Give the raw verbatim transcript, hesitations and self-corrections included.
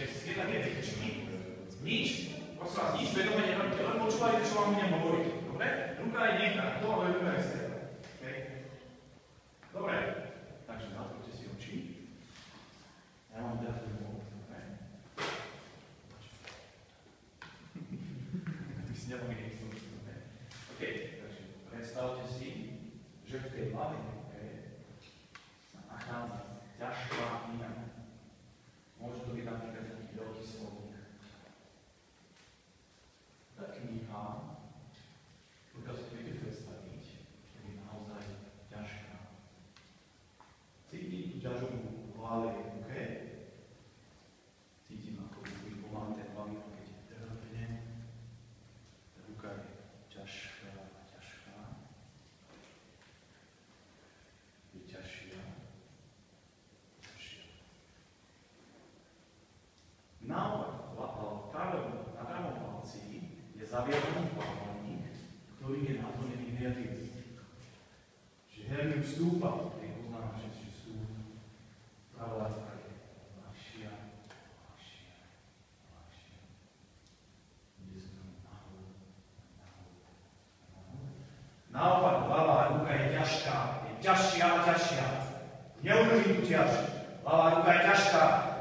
že si jedna vec, či nič, prosím vás, nič vedome nerobíte, len počúvajte, čo vám budem hovoriť. Dobre? Ruka je niekde, to ale ruka je streda. Okay? Dobre, takže zatvorte si oči. Ja mám teda tu mohol, dobre? Ty si neboli nechcú, dobre? OK, takže predstavte si, že v tej hlavnej ruke sa nachádza ťažká kniha. Môže to byť napríklad taký veľký slovník. Tá kniha, pokiaľ si to viete predstaviť, je naozaj ťažká. Cítim tú ťažobu v hlave ruke. Cítim, ako by pomáha ten hlavný, keď trhne. Tá ruka je ťažká a ťažká. Je ťažšia. Ťažšia. Naopak, v pravom, na pravom palci je zaviazaný plávaník, ktorý je naplnený helium. Čiže helium vstúpa, keď poznáme, že sú pravá ruka je ľahšia, ľahšia, ľahšia. Ide sa tam nahor, nahor, nahor. Naopak, ľavá ruka je ťažká, je ťažšia a ťažšia. Neudrží tu ťaž. Ľavá ruka je ťažká.